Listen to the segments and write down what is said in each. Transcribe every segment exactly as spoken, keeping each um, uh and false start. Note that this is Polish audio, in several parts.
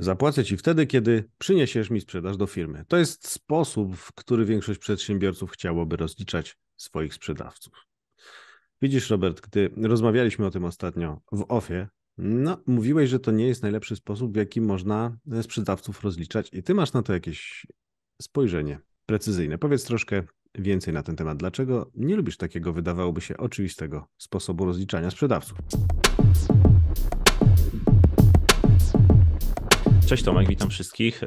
Zapłacę ci wtedy, kiedy przyniesiesz mi sprzedaż do firmy. To jest sposób, w który większość przedsiębiorców chciałoby rozliczać swoich sprzedawców. Widzisz, Robert, gdy rozmawialiśmy o tym ostatnio w ofie, no, mówiłeś, że to nie jest najlepszy sposób, w jaki można sprzedawców rozliczać i ty masz na to jakieś spojrzenie precyzyjne. Powiedz troszkę więcej na ten temat. Dlaczego nie lubisz takiego, wydawałoby się, oczywistego sposobu rozliczania sprzedawców? Cześć Tomek, witam wszystkich.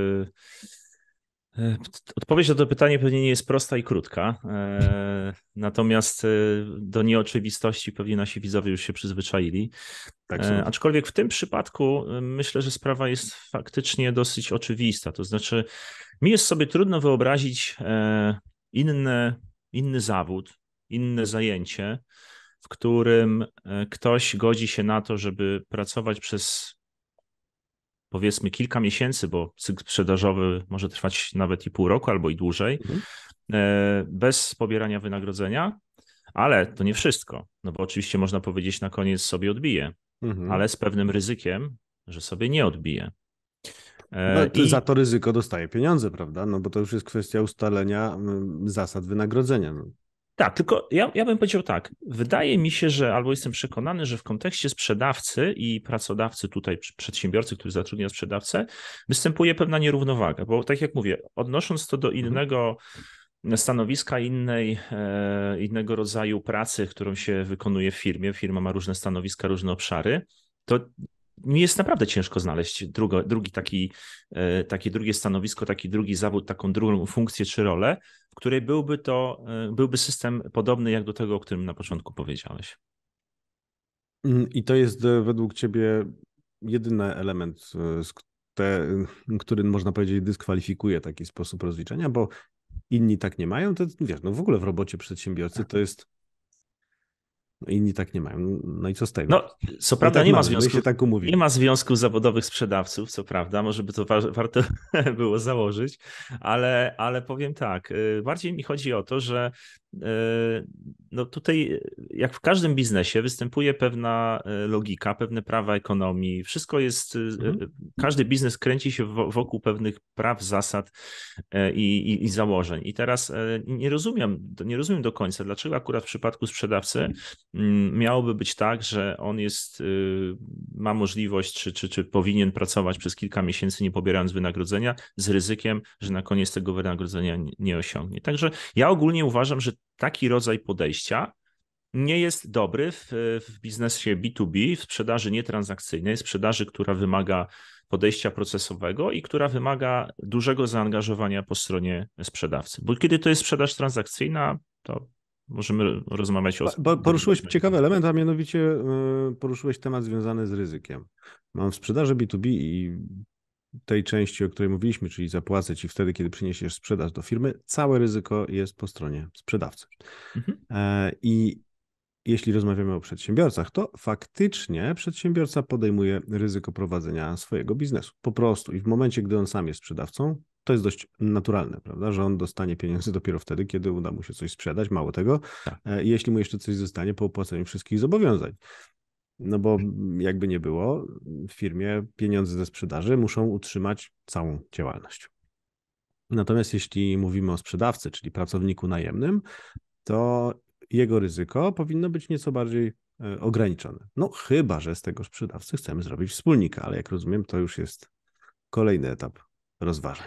Odpowiedź na to pytanie pewnie nie jest prosta i krótka, natomiast do nieoczywistości pewnie nasi widzowie już się przyzwyczaili. Tak Aczkolwiek w tym przypadku myślę, że sprawa jest faktycznie dosyć oczywista. To znaczy, mi jest sobie trudno wyobrazić inny, inny zawód, inne zajęcie, w którym ktoś godzi się na to, żeby pracować przez powiedzmy kilka miesięcy, bo cykl sprzedażowy może trwać nawet i pół roku albo i dłużej, mhm. bez pobierania wynagrodzenia, ale to nie wszystko, no bo oczywiście można powiedzieć na koniec sobie odbije, mhm. ale z pewnym ryzykiem, że sobie nie odbije. No, I za to ryzyko dostaje pieniądze, prawda? No bo to już jest kwestia ustalenia zasad wynagrodzenia. No. Tak, tylko ja, ja bym powiedział tak, wydaje mi się, że albo jestem przekonany, że w kontekście sprzedawcy i pracodawcy, tutaj przedsiębiorcy, który zatrudnia sprzedawcę, występuje pewna nierównowaga, bo tak jak mówię, odnosząc to do innego stanowiska, innej, innego rodzaju pracy, którą się wykonuje w firmie, firma ma różne stanowiska, różne obszary, to mi jest naprawdę ciężko znaleźć drugo, drugi taki, takie drugie stanowisko, taki drugi zawód, taką drugą funkcję czy rolę, w której byłby to, byłby system podobny jak do tego, o którym na początku powiedziałeś. I to jest według ciebie jedyny element, te, który można powiedzieć dyskwalifikuje taki sposób rozliczenia, bo inni tak nie mają, to wiesz, no w ogóle w robocie przedsiębiorcy to jest inni tak nie mają. No i co z tego? No, co prawda tak nie, mamy, ma związków, tak nie ma związków zawodowych sprzedawców, co prawda, może by to wa warto było założyć, ale, ale powiem tak, bardziej mi chodzi o to, że no tutaj jak w każdym biznesie występuje pewna logika, pewne prawa ekonomii, wszystko jest, mhm. każdy biznes kręci się wokół pewnych praw, zasad i, i, i założeń. I teraz nie rozumiem, nie rozumiem do końca, dlaczego akurat w przypadku sprzedawcy miałoby być tak, że on jest, ma możliwość, czy, czy, czy powinien pracować przez kilka miesięcy, nie pobierając wynagrodzenia, z ryzykiem, że na koniec tego wynagrodzenia nie osiągnie. Także ja ogólnie uważam, że taki rodzaj podejścia nie jest dobry w, w biznesie B dwa B, w sprzedaży nietransakcyjnej, sprzedaży, która wymaga podejścia procesowego i która wymaga dużego zaangażowania po stronie sprzedawcy. Bo kiedy to jest sprzedaż transakcyjna, to możemy rozmawiać o... Bo poruszyłeś ciekawy element, a mianowicie poruszyłeś temat związany z ryzykiem. Mam w sprzedaży B dwa B i tej części, o której mówiliśmy, czyli zapłacę ci wtedy, kiedy przyniesiesz sprzedaż do firmy, całe ryzyko jest po stronie sprzedawcy. Mhm. I jeśli rozmawiamy o przedsiębiorcach, to faktycznie przedsiębiorca podejmuje ryzyko prowadzenia swojego biznesu. Po prostu. I w momencie, gdy on sam jest sprzedawcą, to jest dość naturalne, prawda, że on dostanie pieniądze dopiero wtedy, kiedy uda mu się coś sprzedać, mało tego, tak. Jeśli mu jeszcze coś zostanie po opłaceniu wszystkich zobowiązań. No bo jakby nie było, w firmie pieniądze ze sprzedaży muszą utrzymać całą działalność. Natomiast jeśli mówimy o sprzedawcy, czyli pracowniku najemnym, to jego ryzyko powinno być nieco bardziej ograniczone. No chyba, że z tego sprzedawcy chcemy zrobić wspólnika, ale jak rozumiem, to już jest kolejny etap rozważań.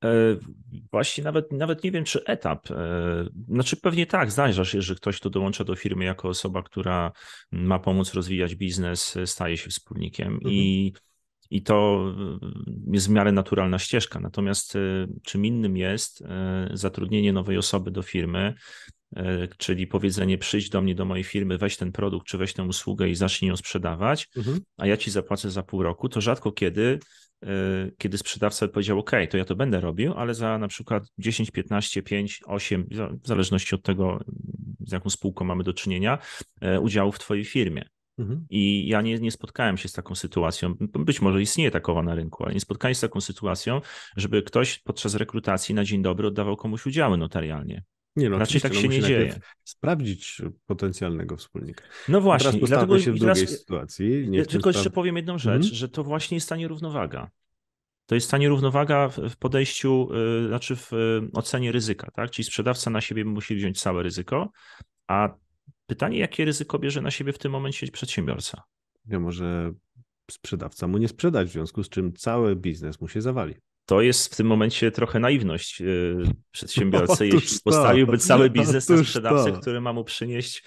Właśnie nawet, nawet nie wiem, czy etap. Znaczy pewnie tak, zdarza się, że ktoś, kto dołącza do firmy jako osoba, która ma pomóc rozwijać biznes, staje się wspólnikiem mhm. i, i to jest w miarę naturalna ścieżka. Natomiast czym innym jest zatrudnienie nowej osoby do firmy, czyli powiedzenie przyjdź do mnie, do mojej firmy, weź ten produkt, czy weź tę usługę i zacznij ją sprzedawać, mhm. a ja ci zapłacę za pół roku, to rzadko kiedy kiedy sprzedawca powiedział, OK, to ja to będę robił, ale za na przykład dziesięć, piętnaście, pięć, osiem, w zależności od tego, z jaką spółką mamy do czynienia, udziału w twojej firmie. Mhm. I ja nie, nie spotkałem się z taką sytuacją, być może istnieje takowa na rynku, ale nie spotkałem się z taką sytuacją, żeby ktoś podczas rekrutacji na dzień dobry oddawał komuś udziały notarialnie. Nie, no, Raczej tak no się nie dzieje. Sprawdzić potencjalnego wspólnika. No właśnie. Teraz i dlatego się w teraz, drugiej sytuacji. Nie tylko jeszcze spraw... powiem jedną rzecz, mhm. że to właśnie jest ta nierównowaga. to jest ta nierównowaga w podejściu, znaczy w ocenie ryzyka, tak? Czyli sprzedawca na siebie musi wziąć całe ryzyko, a pytanie, jakie ryzyko bierze na siebie w tym momencie przedsiębiorca? Ja może sprzedawca mu nie sprzedać, w związku z czym cały biznes mu się zawali. To jest w tym momencie trochę naiwność przedsiębiorcy, Otóż jeśli to, postawiłby cały biznes na otóż sprzedawcę, to. który ma mu przynieść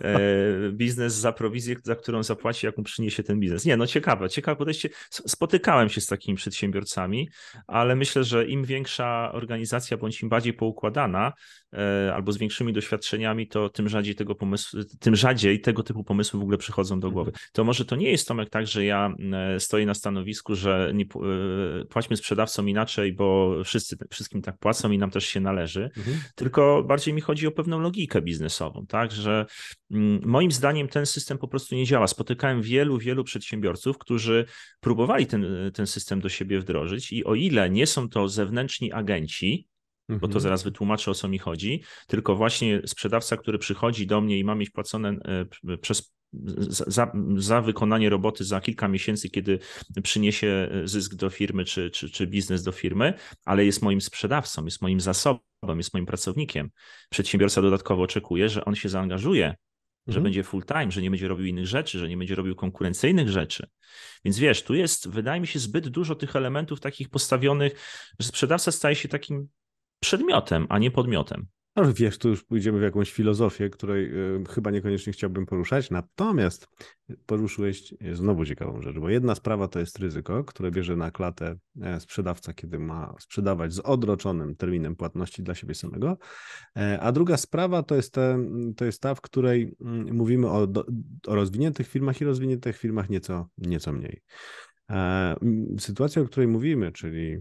biznes za prowizję, za którą zapłaci, jak mu przyniesie ten biznes. Nie, no ciekawe, ciekawe podejście. Spotykałem się z takimi przedsiębiorcami, ale myślę, że im większa organizacja, bądź im bardziej poukładana, albo z większymi doświadczeniami, to tym rzadziej tego pomysłu, tym rzadziej tego typu pomysły w ogóle przychodzą do głowy. To może to nie jest, Tomek, tak, że ja stoję na stanowisku, że nie, płaćmy sprzedawcom inaczej, bo wszyscy wszystkim tak płacą i nam też się należy, mhm. tylko bardziej mi chodzi o pewną logikę biznesową, tak, że moim zdaniem ten system po prostu nie działa. Spotykałem wielu, wielu przedsiębiorców, którzy próbowali ten, ten system do siebie wdrożyć i o ile nie są to zewnętrzni agenci, bo to zaraz wytłumaczę, o co mi chodzi, tylko właśnie sprzedawca, który przychodzi do mnie i ma mieć płacone przez, za, za wykonanie roboty za kilka miesięcy, kiedy przyniesie zysk do firmy czy, czy, czy biznes do firmy, ale jest moim sprzedawcą, jest moim zasobem, jest moim pracownikiem. Przedsiębiorca dodatkowo oczekuje, że on się zaangażuje, mhm. że będzie full time, że nie będzie robił innych rzeczy, że nie będzie robił konkurencyjnych rzeczy. Więc wiesz, tu jest, wydaje mi się, zbyt dużo tych elementów takich postawionych, że sprzedawca staje się takim przedmiotem, a nie podmiotem. Ale wiesz, tu już pójdziemy w jakąś filozofię, której y, chyba niekoniecznie chciałbym poruszać, natomiast poruszyłeś znowu ciekawą rzecz, bo jedna sprawa to jest ryzyko, które bierze na klatę sprzedawca, kiedy ma sprzedawać z odroczonym terminem płatności dla siebie samego, a druga sprawa to jest, te, to jest ta, w której mówimy o, o rozwiniętych firmach i rozwiniętych firmach nieco, nieco mniej. Sytuacja, o której mówimy, czyli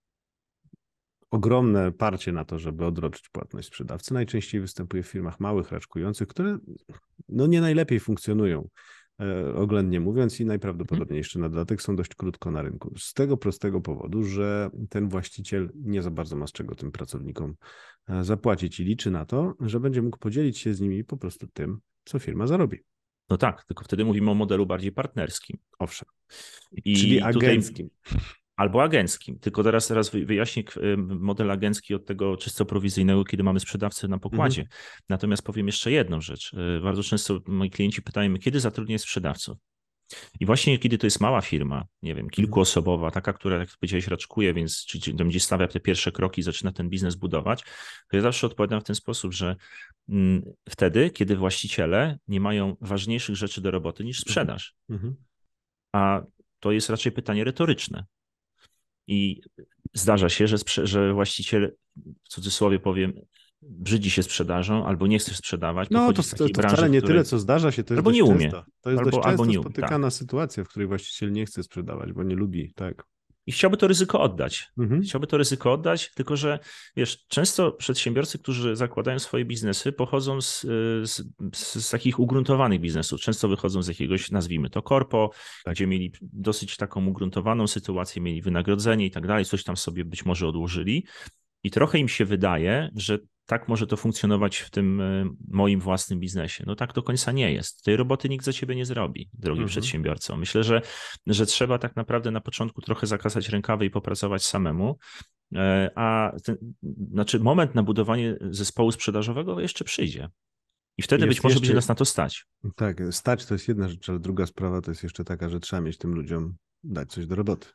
ogromne parcie na to, żeby odroczyć płatność sprzedawcy, najczęściej występuje w firmach małych, raczkujących, które no nie najlepiej funkcjonują, e, oględnie mówiąc, i najprawdopodobniej jeszcze na dodatek są dość krótko na rynku. Z tego prostego powodu, że ten właściciel nie za bardzo ma z czego tym pracownikom zapłacić i liczy na to, że będzie mógł podzielić się z nimi po prostu tym, co firma zarobi. No tak, tylko wtedy mówimy o modelu bardziej partnerskim. Owszem. I Czyli tutaj... agenckim. Albo agenckim, tylko teraz, teraz wyjaśnię model agencki od tego czysto prowizyjnego, kiedy mamy sprzedawcę na pokładzie. Mhm. Natomiast powiem jeszcze jedną rzecz. Bardzo często moi klienci pytają mnie, kiedy zatrudnię sprzedawców? I właśnie kiedy to jest mała firma, nie wiem, kilkuosobowa, taka, która, jak powiedziałeś, raczkuje, więc czy będzie stawia te pierwsze kroki i zaczyna ten biznes budować, to ja zawsze odpowiadam w ten sposób, że mm, wtedy, kiedy właściciele nie mają ważniejszych rzeczy do roboty niż sprzedaż. Mhm. A to jest raczej pytanie retoryczne. I zdarza się, że, że właściciel, w cudzysłowie powiem, brzydzi się sprzedażą albo nie chce sprzedawać. No to, z to, takiej to branży, wcale nie której... tyle, co zdarza się, to jest albo dość nie umie. często. To jest albo, dość albo często nie spotykana tak. sytuacja, w której właściciel nie chce sprzedawać, bo nie lubi, tak. I chciałby to ryzyko oddać. Mhm. Chciałby to ryzyko oddać, tylko że wiesz, często przedsiębiorcy, którzy zakładają swoje biznesy, pochodzą z, z, z, z takich ugruntowanych biznesów. Często wychodzą z jakiegoś, nazwijmy to korpo, tak. gdzie mieli dosyć taką ugruntowaną sytuację, mieli wynagrodzenie i tak dalej, coś tam sobie być może odłożyli. I trochę im się wydaje, że tak może to funkcjonować w tym moim własnym biznesie. No tak do końca nie jest. Tej roboty nikt za ciebie nie zrobi, drogi mhm. przedsiębiorco. Myślę, że, że trzeba tak naprawdę na początku trochę zakasać rękawy i popracować samemu, a ten, znaczy moment na budowanie zespołu sprzedażowego jeszcze przyjdzie. I wtedy jest być może jeszcze... będzie nas na to stać. Tak, stać to jest jedna rzecz, ale druga sprawa to jest jeszcze taka, że trzeba mieć tym ludziom dać coś do roboty.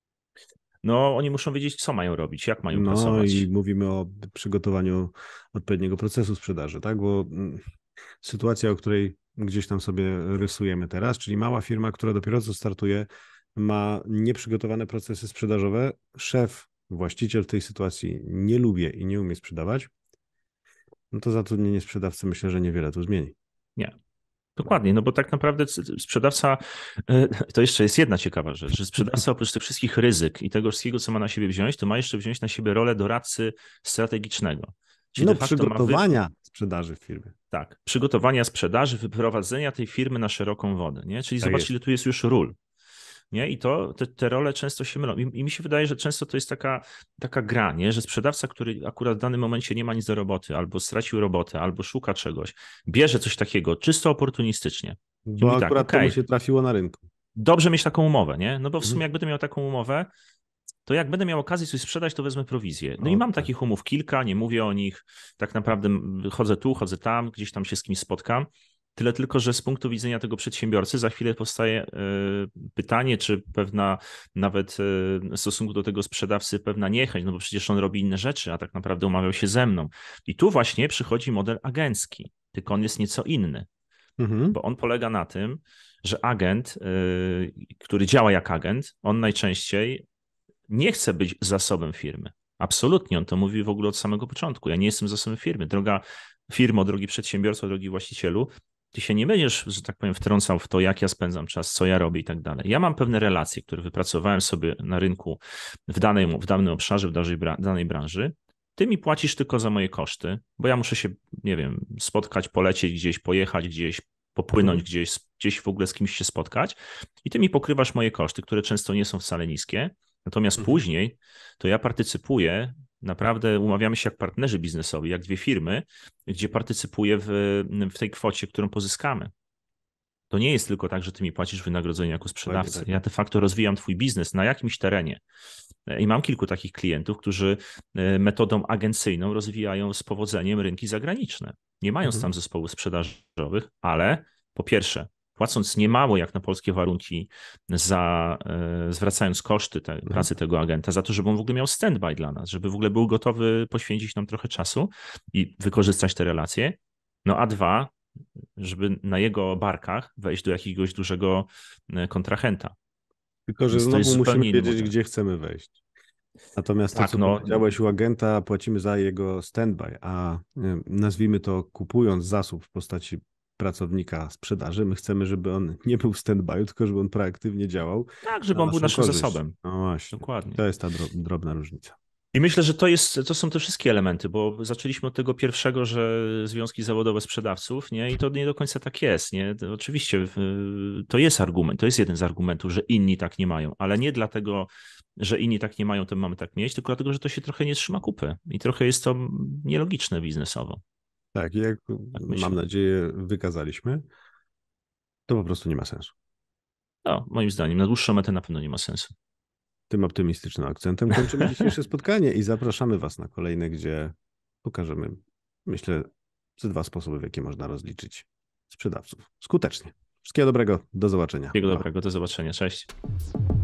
No, oni muszą wiedzieć, co mają robić, jak mają no pracować. No i mówimy o przygotowaniu odpowiedniego procesu sprzedaży, tak? Bo sytuacja, o której gdzieś tam sobie rysujemy teraz, czyli mała firma, która dopiero co startuje, ma nieprzygotowane procesy sprzedażowe. Szef, właściciel w tej sytuacji nie lubi i nie umie sprzedawać, no to zatrudnienie sprzedawcy myślę, że niewiele tu zmieni. Nie. Dokładnie, no bo tak naprawdę sprzedawca, to jeszcze jest jedna ciekawa rzecz, że sprzedawca oprócz tych wszystkich ryzyk i tego wszystkiego, co ma na siebie wziąć, to ma jeszcze wziąć na siebie rolę doradcy strategicznego. Czyli no przygotowania wy... sprzedaży w firmie. Tak, przygotowania sprzedaży, wyprowadzenia tej firmy na szeroką wodę, nie? Czyli tak zobacz, jest. ile tu jest już ról. Nie? I to, te, te role często się mylą. I, I mi się wydaje, że często to jest taka, taka gra, nie? Że sprzedawca, który akurat w danym momencie nie ma nic do roboty, albo stracił robotę, albo szuka czegoś, bierze coś takiego czysto oportunistycznie. Bo mówi akurat tak, okay, to mu się trafiło na rynku. Dobrze mieć taką umowę, nie? No bo w sumie jak będę miał taką umowę, to jak będę miał okazję coś sprzedać, to wezmę prowizję. No O, i mam tak. takich umów kilka, nie mówię o nich, tak naprawdę chodzę tu, chodzę tam, gdzieś tam się z kimś spotkam. Tyle tylko, że z punktu widzenia tego przedsiębiorcy za chwilę powstaje pytanie, czy pewna nawet w stosunku do tego sprzedawcy pewna niechęć, no bo przecież on robi inne rzeczy, a tak naprawdę umawiał się ze mną. I tu właśnie przychodzi model agencki, tylko on jest nieco inny, Mhm. bo on polega na tym, że agent, który działa jak agent, on najczęściej nie chce być zasobem firmy. Absolutnie, on to mówi w ogóle od samego początku. Ja nie jestem zasobem firmy. Droga firmo, drogi przedsiębiorco, drogi właścicielu, ty się nie będziesz, że tak powiem, wtrącał w to, jak ja spędzam czas, co ja robię i tak dalej. Ja mam pewne relacje, które wypracowałem sobie na rynku w, danej, w danym obszarze, w danej, danej branży. Ty mi płacisz tylko za moje koszty, bo ja muszę się, nie wiem, spotkać, polecieć gdzieś, pojechać gdzieś, popłynąć Mhm. gdzieś, gdzieś w ogóle z kimś się spotkać i ty mi pokrywasz moje koszty, które często nie są wcale niskie. Natomiast Mhm. później to ja partycypuję, naprawdę umawiamy się jak partnerzy biznesowi, jak dwie firmy, gdzie partycypuję w, w tej kwocie, którą pozyskamy. To nie jest tylko tak, że ty mi płacisz wynagrodzenie jako Dokładnie sprzedawca. tak. Ja de facto rozwijam twój biznes na jakimś terenie. I mam kilku takich klientów, którzy metodą agencyjną rozwijają z powodzeniem rynki zagraniczne. Nie mając Mhm. tam zespołów sprzedażowych, ale po pierwsze, płacąc niemało jak na polskie warunki, za, zwracając koszty te, Mhm. pracy tego agenta, za to, żeby on w ogóle miał stand-by dla nas, żeby w ogóle był gotowy poświęcić nam trochę czasu i wykorzystać te relacje. No a dwa, żeby na jego barkach wejść do jakiegoś dużego kontrahenta. Tylko, że Więc to jest znowu musimy zupełnie inny wiedzieć, model. gdzie chcemy wejść. Natomiast to, Tak, co no powiedziałeś u agenta, płacimy za jego standby, a y, nazwijmy to kupując zasób w postaci pracownika sprzedaży, my chcemy, żeby on nie był w standby, tylko żeby on proaktywnie działał tak, żeby na on był naszą naszym korzyść. zasobem. No właśnie, Dokładnie. to jest ta dro- drobna różnica. I myślę, że to, jest, to są te wszystkie elementy, bo zaczęliśmy od tego pierwszego, że związki zawodowe sprzedawców, nie? I to nie do końca tak jest, nie? To oczywiście to jest argument, to jest jeden z argumentów, że inni tak nie mają, ale nie dlatego, że inni tak nie mają, to mamy tak mieć, tylko dlatego, że to się trochę nie trzyma kupy i trochę jest to nielogiczne biznesowo. Tak, i jak Tak mam myślę. nadzieję wykazaliśmy, to po prostu nie ma sensu. No, moim zdaniem, na dłuższą metę na pewno nie ma sensu. Tym optymistycznym akcentem kończymy dzisiejsze spotkanie i zapraszamy Was na kolejne, gdzie pokażemy, myślę, ze dwa sposoby, w jakie można rozliczyć sprzedawców skutecznie. Wszystkiego dobrego, do zobaczenia. Wszystkiego Pa. dobrego, do zobaczenia, cześć.